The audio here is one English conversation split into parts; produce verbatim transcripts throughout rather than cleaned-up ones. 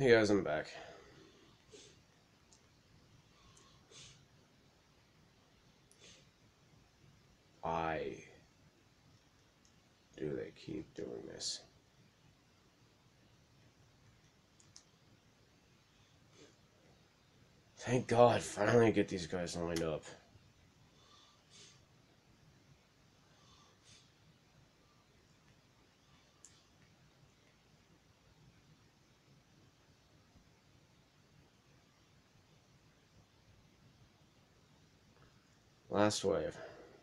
Hey guys, I'm back. Why do they keep doing this? Thank God, finally get these guys lined up. Last wave.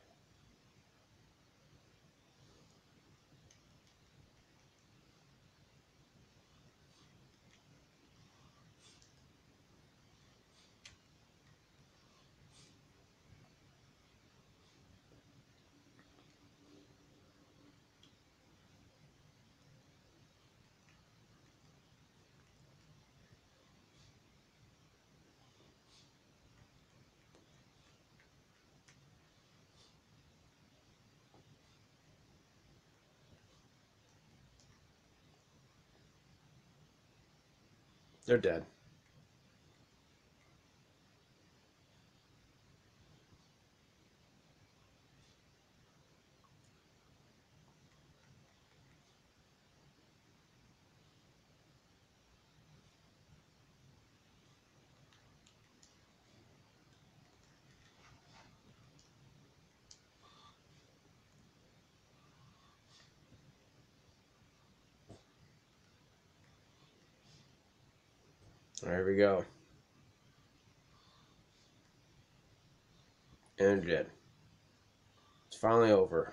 They're dead. There we go. And they're dead. It's finally over.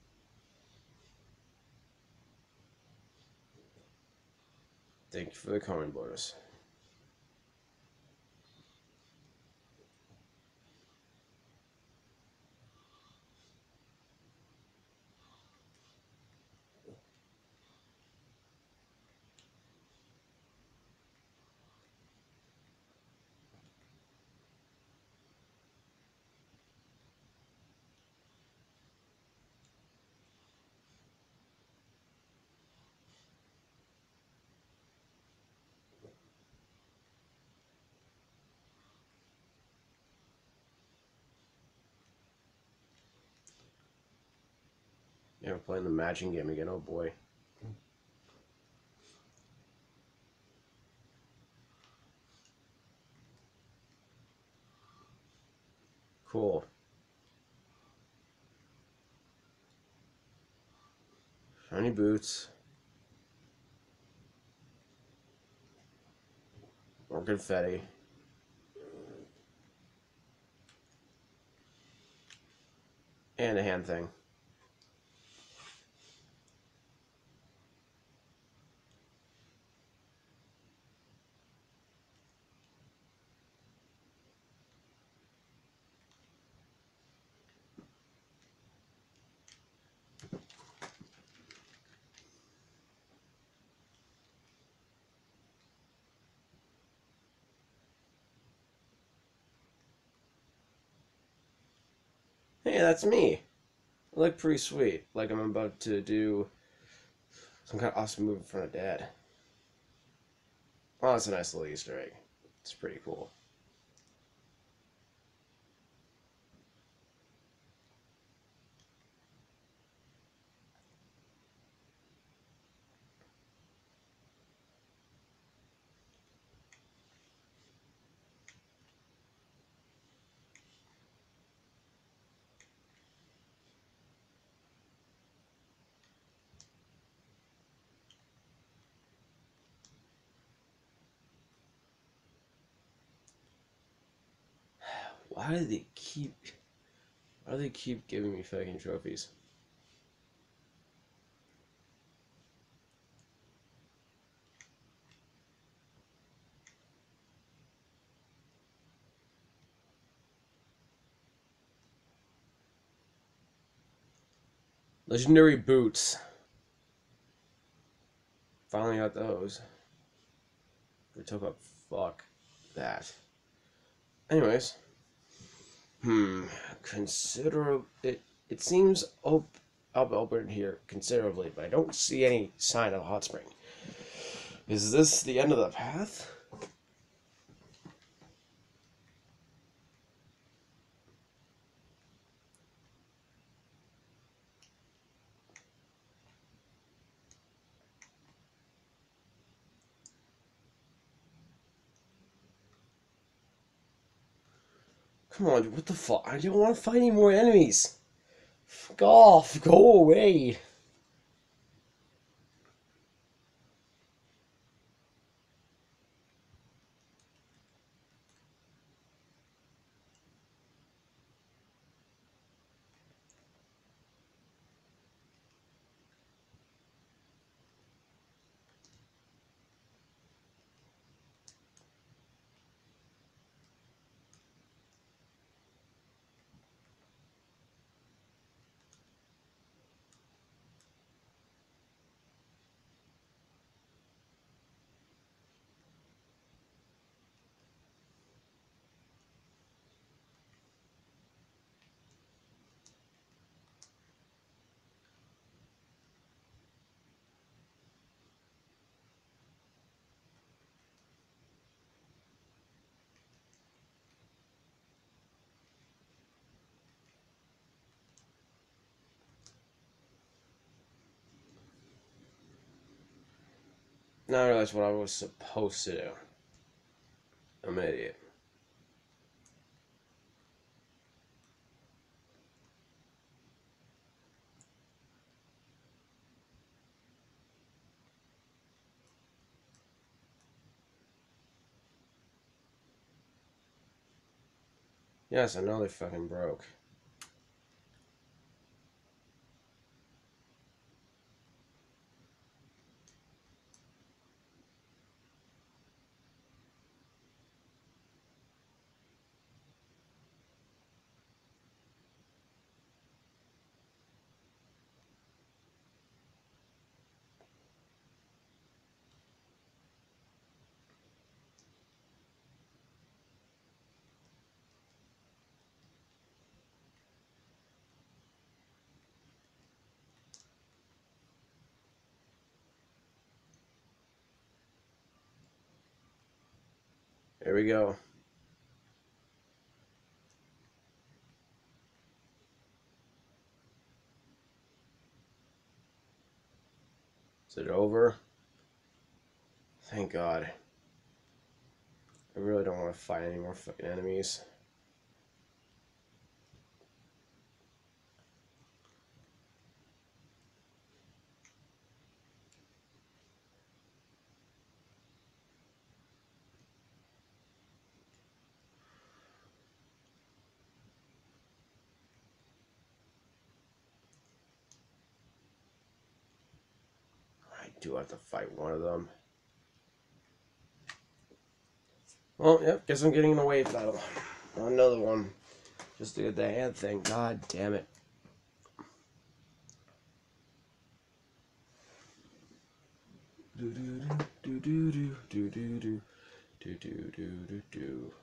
Thank you for the coin bonus. Yeah, we're playing the matching game again. Oh boy. Cool. Shiny boots. More confetti. And a hand thing. Hey, that's me. I look pretty sweet. Like I'm about to do some kind of awesome move in front of Dad. Well, that's a nice little Easter egg. It's pretty cool. Why do they keep... Why do they keep giving me fucking trophies? Legendary boots. Finally got those. We took up fuck that. Anyways. Hmm. Consider it it seems op up open here considerably, but I don't see any sign of a hot spring. Is this the end of the path? Come on, what the fuck? I don't want to fight any more enemies. Fuck off. Go away. Now I realize what I was supposed to do. I'm an idiot. Yes, I know they fucking broke. Here we go. Is it over? Thank God. I really don't want to fight any more fucking enemies. I do have to fight one of them. Well, yep, guess I'm getting in a wave battle. Another one. Just to get the hand thing. God damn it. Do do do do do do do do do do do do do.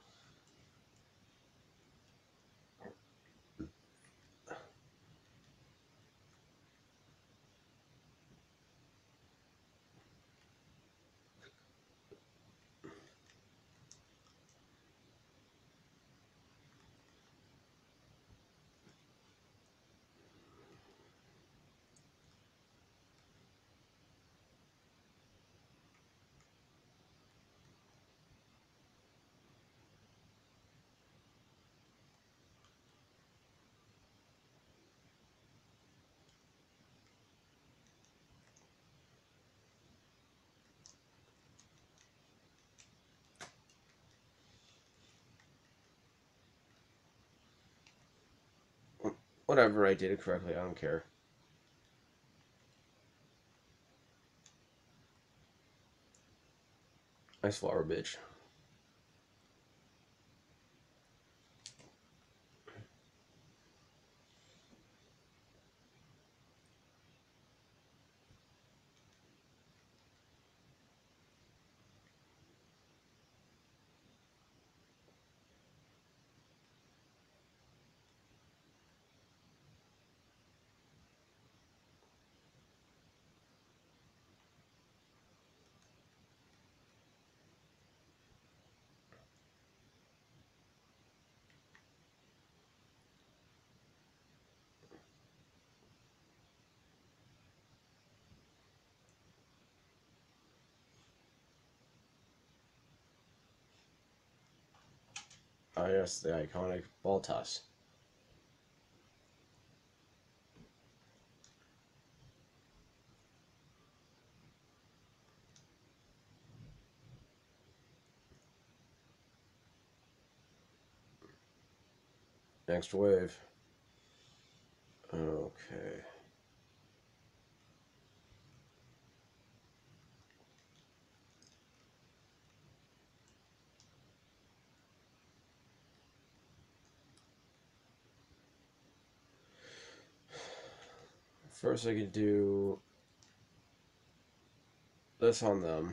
Whatever, I did it correctly. I don't care. Nice flower, bitch. Oh yes, the iconic ball toss. Next wave. Okay. First I could do this on them.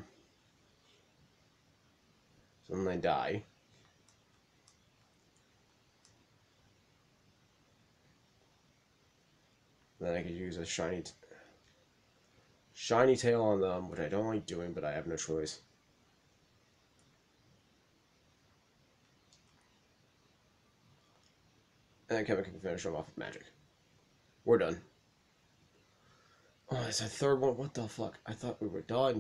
So then they die. Then I could use a shiny shiny tail on them, which I don't like doing, but I have no choice. And then Kevin can finish them off with magic. We're done. Oh, it's a third one. What the fuck? I thought we were done.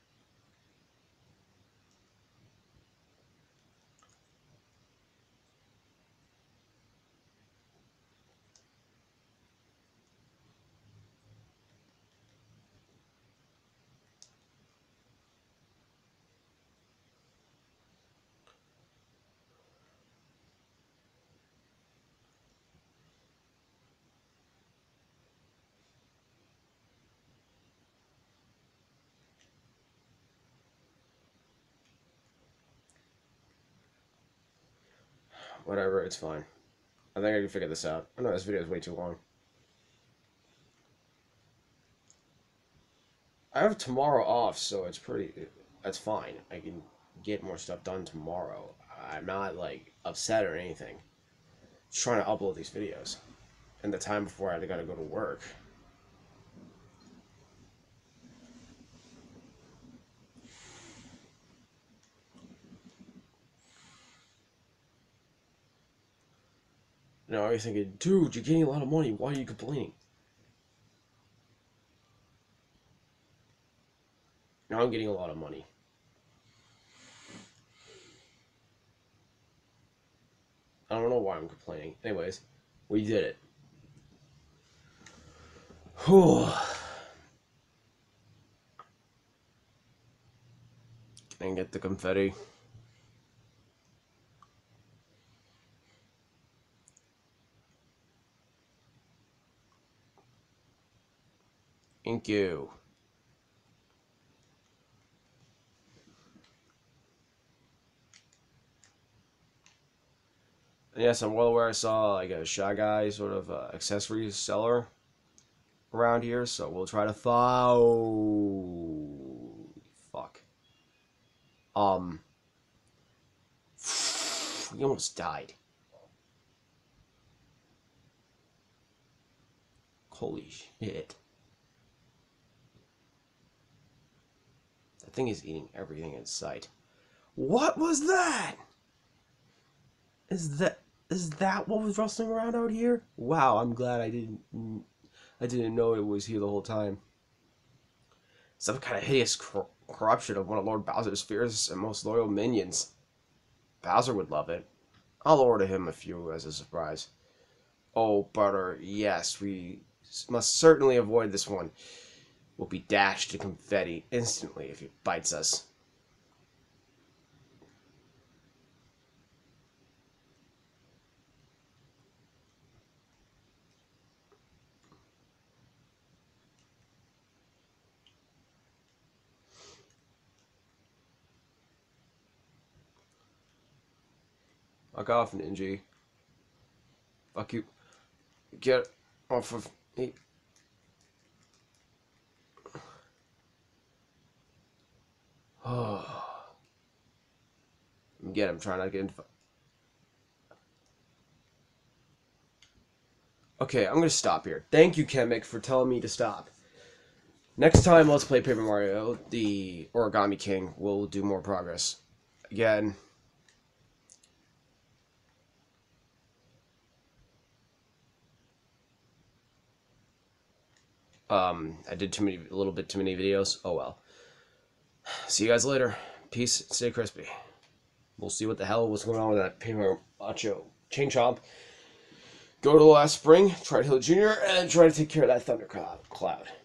Whatever, it's fine. I think I can figure this out. I know this video is way too long. I have tomorrow off, so it's pretty... That's fine. I can get more stuff done tomorrow. I'm not, like, upset or anything. Just trying to upload these videos. And the time before I gotta go to work. Now you're thinking, dude, you're getting a lot of money. Why are you complaining? Now I'm getting a lot of money. I don't know why I'm complaining. Anyways, we did it. Whew. And get the confetti. Thank you. And yes, I'm well aware I saw like a Shy Guy sort of uh, accessories seller around here, so we'll try to follow. Fuck. Um. We almost died. Holy shit. That thing is eating everything in sight. What was that? Is that is that what was rustling around out here? Wow, I'm glad I didn't I didn't know it was here the whole time. Some kind of hideous cor corruption of one of Lord Bowser's fiercest and most loyal minions. Bowser would love it. I'll order him a few as a surprise. Oh, Butter, yes, we must certainly avoid this one. We'll be dashed to confetti instantly if it bites us. Fuck off, Ninja. Fuck you. Get off of me. Oh. Get him, trying not to get into... Okay, I'm gonna stop here. Thank you, Kamek, for telling me to stop. Next time, let's play Paper Mario, the Origami King. We'll do more progress. Again... Um, I did too many, a little bit too many videos. Oh well. See you guys later. Peace. Stay crispy. We'll see what the hell was going on with that Paper Macho Chain Chomp. Go to the last spring, try to heal Junior, and try to take care of that Thundercloud. Cloud.